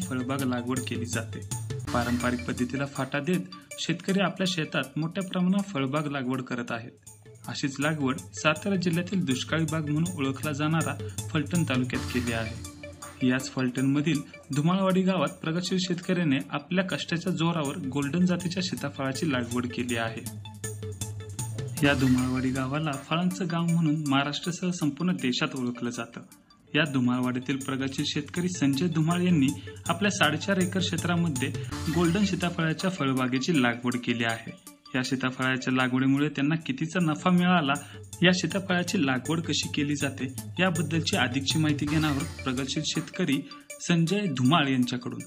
फळबाग लागवड केली जाते। पारंपरिक पद्धतीला फाटा देत शेतकरी आपल्या शेतात मोठ्या प्रमाणात फळबाग लागवड करत आहेत। अशीच लागवड सातारा जिल्ह्यातील दुष्काळी बाग म्हणून ओळखला जाणारा फलटण तालुक्यात केली आहे। याच फलटणमधील धुमाळवाडी गावात प्रगतशील शेतकऱ्याने आपल्या कष्टाच्या जोरावर गोल्डन जातीच्या सीताफळाची लागवड केली आहे। या धुमाळवाडी गावाला फळांचं गाव म्हणून महाराष्ट्रासह संपूर्ण देशात ओळखलं जातं। या धुमाळवाडीतील प्रगतशील शेतकरी संजय धुमाळ यांनी आपल्या 4.5 एकर क्षेत्रामध्ये गोल्डन सीताफळाच्या फळबागेची लागवड केली आहे। या सीताफळाच्या लागवडीमुळे त्यांना कितीचा नफा मिळाला, या सीताफळाची लागवड कशी केली जाते याबद्दलची अधिकची माहिती घेणार आहोत प्रगतशील शेतकरी संजय धुमाळ यांच्याकडून।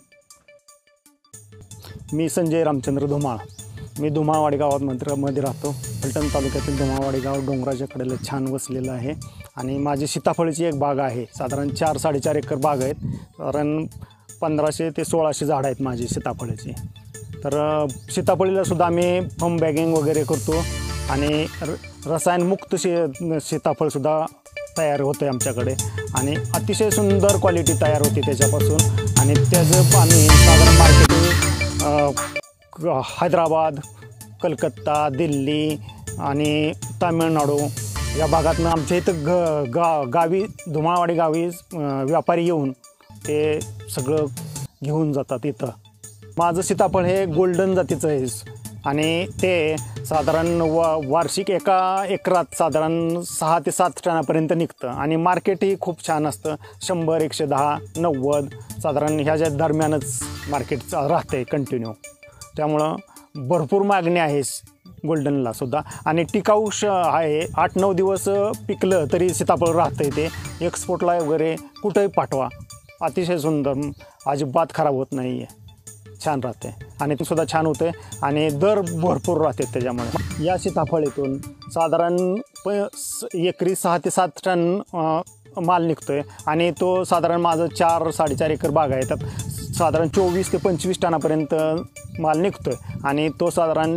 मी संजय रामचंद्र धुमाळ, मी धुमाळवाडी गावामध्ये राहतो। फलटण तालुक्यातील धुमाळवाडी गाव डोंगराच्या कडेला छान वसलेलं आहे आणि माझी सीताफळाची एक बाग आहे। साधारण 4-4.5 एकर बाग आहेत। साधारण 1500 ते 1600 झाडं आहेत माझी सीताफळाची। तर सीताफळीला सुद्धा आम्ही फर्म बॅगिंग वगैरे करतो आणि रसायनमुक्त सीताफळ सुद्धा तयार होतं आमच्याकडे आणि अतिशय सुंदर क्वालिटी तयार होते त्याच्यापासून। आणि त्याचं आम्ही साधारण मार्केटिंग हैदराबाद, कलकत्ता, दिल्ली आणि तामिळनाडू या भागातनं आमच्या इथं गावी धुमाळवाडी गावी व्यापारी येऊन ते सगळं घेऊन जातात। इथं माझं सीताफळ हे गोल्डन जातीचं आहे आणि ते साधारण वार्षिक एका एकरात साधारण 6 ते 7 टनापर्यंत निघतं आणि मार्केटही खूप छान असतं। 100, 110, 90 साधारण ह्याच्या दरम्यानच मार्केट राहते कंटिन्यू। त्यामुळं भरपूर मागणी आहे गोल्डनला सुद्धा आणि टिकाऊ आहे। 8-9 दिवस पिकलं तरी सीताफळ राहतं, ते एक्सपोर्टला वगैरे कुठंही पाठवा, अतिशय सुंदर, अजिबात खराब होत नाही आहे, छान राहते आणि ते सुद्धा छान होते आणि दर भरपूर राहते त्याच्यामुळे। या सीताफळीतून साधारण एकरी 6 ते 7 टन माल निघतो आहे आणि तो साधारण माझं 4-4.5 एकर बाग आहे, त्यात साधारण 24 ते 25 टनापर्यंत माल निघतो आहे आणि तो साधारण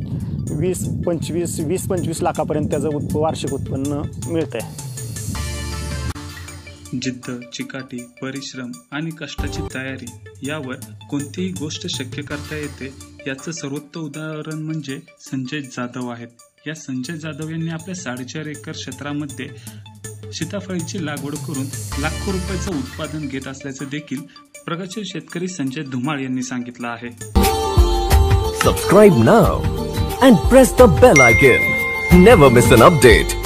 20-25 लाखापर्यंत त्याचं वार्षिक उत्पन्न मिळतं आहे। जिद्द, चिकाटी, परिश्रम आणि कष्टाची तयारी यावर कोणतीही गोष्ट शक्य करता येते याचं सर्वोत्तम उदाहरण म्हणजे संजय जाधव आहेत। या संजय जाधव यांनी आपल्या 4.5 एकर क्षेत्रामध्ये सीताफळीची लागवड करून लाखो रुपयाचं उत्पादन घेत असल्याचं देखील प्रगतशील शेतकरी संजय धुमाळ यांनी सांगितलं आहे। Subscribe now and press the bell icon. Never miss an update.